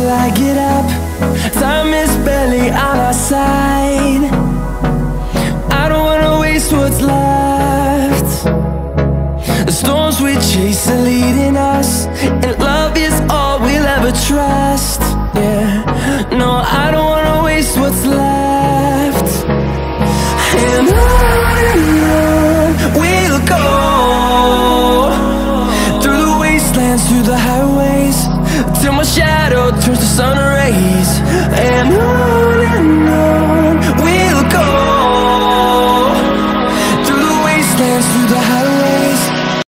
I get up. Time is barely on our side. I don't wanna waste what's left. The storms we chase are leading us, and love is all we'll ever trust. Yeah, no, I don't wanna waste what's left. And on we'll go, through the wastelands, through the highways, till my shadow turns to sun rays. And on